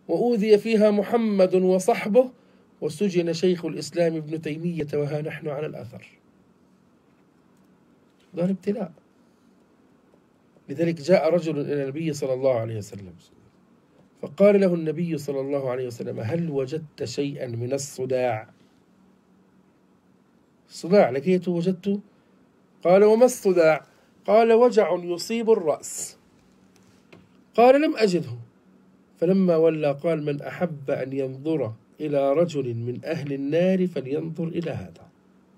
وأوذي فيها محمد وصحبه، وسجن شيخ الإسلام ابن تيمية، وها نحن على الأثر. دار ابتلاء. لذلك جاء رجل إلى النبي صلى الله عليه وسلم فقال له النبي صلى الله عليه وسلم: هل وجدت شيئا من الصداع؟ الصداع لقيته وجدته؟ قال: وما الصداع؟ قال: وجع يصيب الرأس. قال: لم أجده. فلما ولى قال: من أحب أن ينظر إلى رجل من أهل النار فلينظر إلى هذا.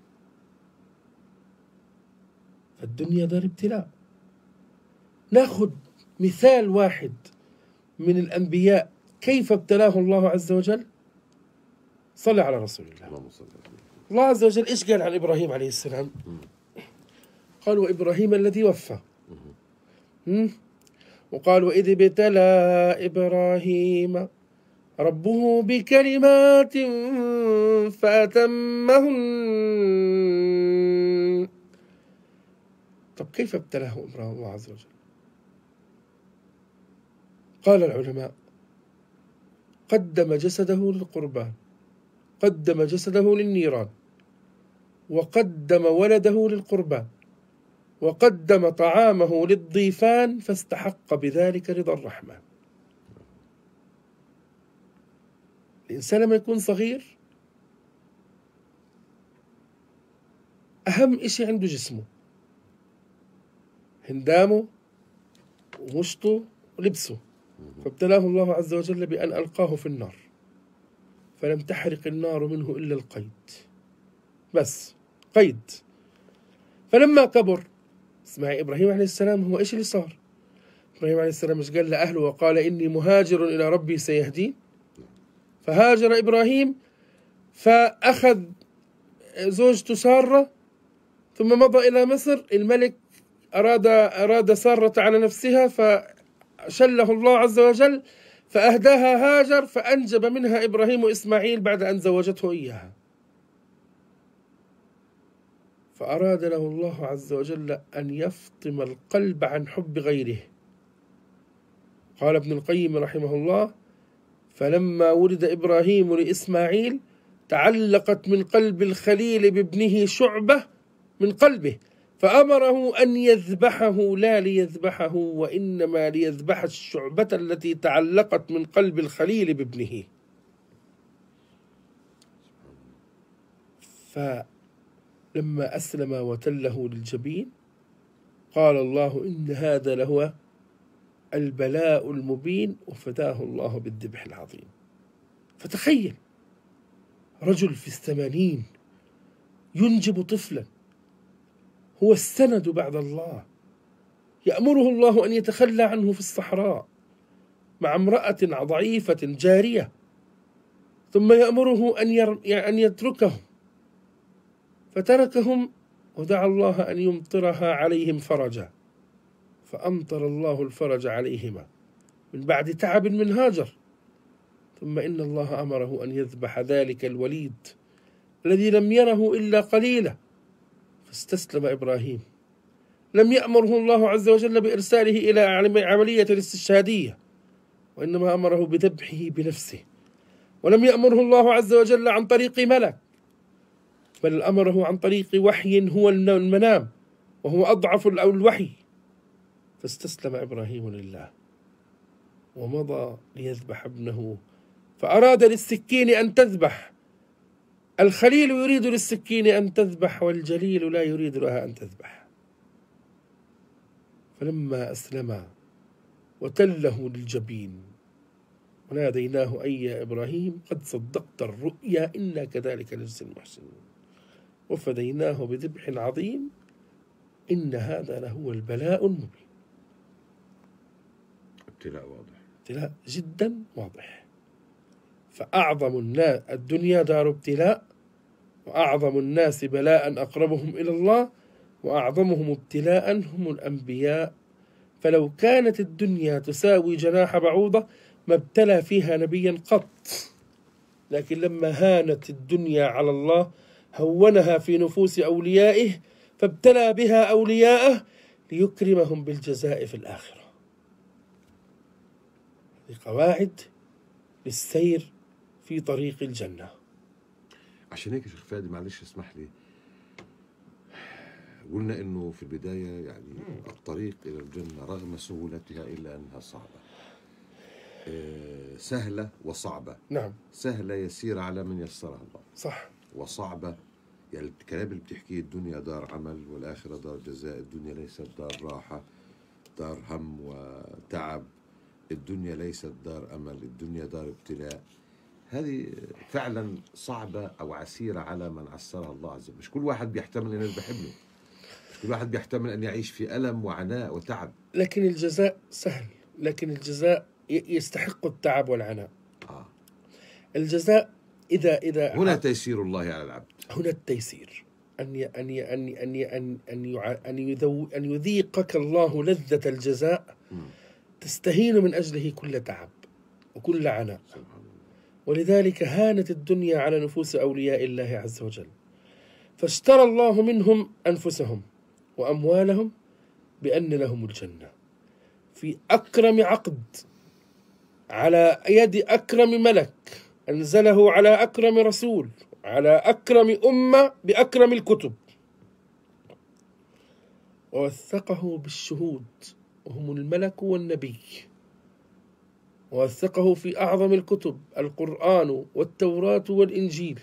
فالدنيا دار ابتلاء. ناخذ مثال واحد من الأنبياء كيف ابتلاه الله عز وجل. صلى على رسول الله. الله عز وجل إيش قال عن إبراهيم عليه السلام؟ قال: وإبراهيم الذي وفى. وقال: وإذ ابتلى إبراهيم ربه بكلمات فأتمهن. طب كيف ابتلاه الله عز وجل؟ قال العلماء: قدم جسده للقربان، قدم جسده للنيران، وقدم ولده للقربان، وقدم طعامه للضيفان، فاستحق بذلك رضا الرحمن. الإنسان لما يكون صغير أهم إشي عنده جسمه، هندامه ومشطه ولبسه. فابتلاه الله عز وجل بأن ألقاه في النار، فلم تحرق النار منه إلا القيد، بس قيد. فلما كبر، اسمعي، إبراهيم عليه السلام هو إيش اللي صار؟ إبراهيم عليه السلام مش قال لأهله وقال: إني مهاجر إلى ربي سيهدين؟ فهاجر إبراهيم، فأخذ زوجته سارة، ثم مضى إلى مصر. الملك أراد سارة على نفسها، فشله الله عز وجل، فأهداها هاجر، فأنجب منها إبراهيم إسماعيل بعد أن زوجته إياها. فأراد له الله عز وجل أن يفطم القلب عن حب غيره. قال ابن القيم رحمه الله: فلما ولد إبراهيم لإسماعيل تعلقت من قلب الخليل بابنه شعبة من قلبه، فأمره أن يذبحه، لا ليذبحه وإنما ليذبح الشعبة التي تعلقت من قلب الخليل بابنه. فلما أسلم وتله للجبين قال الله: إن هذا لهو البلاء المبين، وفداه الله بالذبح العظيم. فتخيل رجل في 80 ينجب طفلا هو السند بعد الله، يأمره الله أن يتخلى عنه في الصحراء مع امرأة ضعيفة جارية، ثم يأمره أن يتركهم، فتركهم ودعا الله أن يمطرها عليهم فرجا، فأمطر الله الفرج عليهما من بعد تعب من هاجر. ثم إن الله أمره أن يذبح ذلك الوليد الذي لم يره إلا قليلا، فاستسلم إبراهيم. لم يأمره الله عز وجل بإرساله إلى عملية الاستشهادية، وإنما أمره بذبحه بنفسه. ولم يأمره الله عز وجل عن طريق ملك، بل أمره عن طريق وحي هو المنام، وهو أضعف الوحي. فاستسلم إبراهيم لله ومضى ليذبح ابنه، فأراد للسكين أن تذبح. الخليل يريد للسكين أن تذبح، والجليل لا يريد لها أن تذبح. فلما أسلما وتله للجبين وناديناه: أي يا إبراهيم قد صدقت الرؤيا إنا كذلك نجزي المحسنين وفديناه بذبح عظيم إن هذا لهو البلاء المبين. ابتلاء واضح، ابتلاء جدا واضح. فأعظم الناس، الدنيا دار ابتلاء، وأعظم الناس بلاء أقربهم إلى الله، وأعظمهم ابتلاء هم الأنبياء. فلو كانت الدنيا تساوي جناح بعوضة ما ابتلى فيها نبيا قط، لكن لما هانت الدنيا على الله هونها في نفوس أوليائه، فابتلى بها أولياءه ليكرمهم بالجزاء في الآخرة. هذه قواعد للسير في طريق الجنة. عشان هيك شيخ فادي معلش اسمح لي، قلنا انه في البداية يعني الطريق الى الجنة رغم سهولتها الا انها صعبة. سهلة وصعبة. نعم. سهلة يسيرة على من يسرها الله. صح. وصعبة يعني الكلام اللي بتحكيه الدنيا دار عمل والآخرة دار جزاء. الدنيا ليست دار راحة، دار هم وتعب. الدنيا ليست دار أمل، الدنيا دار ابتلاء. هذه فعلا صعبة أو عسيرة على من عسرها الله عز وجل. مش كل واحد بيحتمل أن بحبه، مش كل واحد بيحتمل أن يعيش في ألم وعناء وتعب. لكن الجزاء سهل، لكن الجزاء يستحق التعب والعناء. الجزاء إذا هنا تيسير الله على العبد. هنا التيسير أن يذيقك الله لذة الجزاء تستهين من أجله كل تعب وكل عناء. ولذلك هانت الدنيا على نفوس أولياء الله عز وجل، فاشترى الله منهم أنفسهم وأموالهم بأن لهم الجنة في أكرم عقد على يد أكرم ملك أنزله على أكرم رسول على أكرم أمة بأكرم الكتب، ووثقه بالشهود وهم الملك والنبي، ووثقه في أعظم الكتب القرآن والتوراة والإنجيل.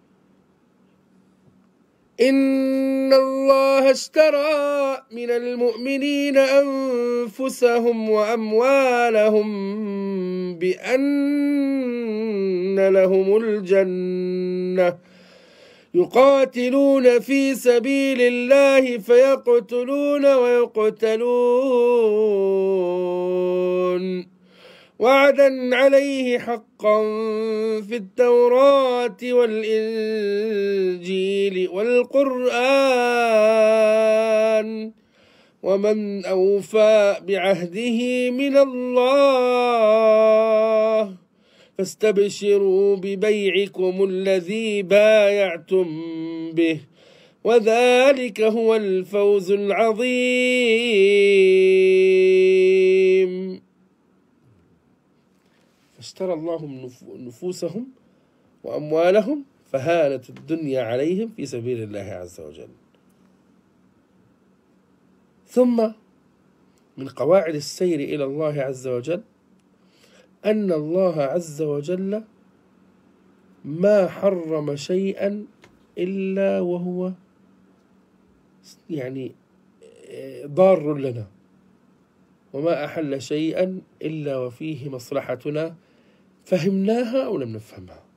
إن الله اشترى من المؤمنين أنفسهم وأموالهم بأن لهم الجنة يقاتلون في سبيل الله فيقتلون ويقتلون وعدا عليه حقا في التوراة والإنجيل والقرآن ومن أوفى بعهده من الله فاستبشروا ببيعكم الذي بايعتم به وذلك هو الفوز العظيم. فاشترى الله نفوسهم وأموالهم فهانت الدنيا عليهم في سبيل الله عز وجل. ثم من قواعد السير إلى الله عز وجل أن الله عز وجل ما حرم شيئا إلا وهو يعني ضار لنا، وما أحل شيئا إلا وفيه مصلحتنا فهمناها أو لم نفهمها.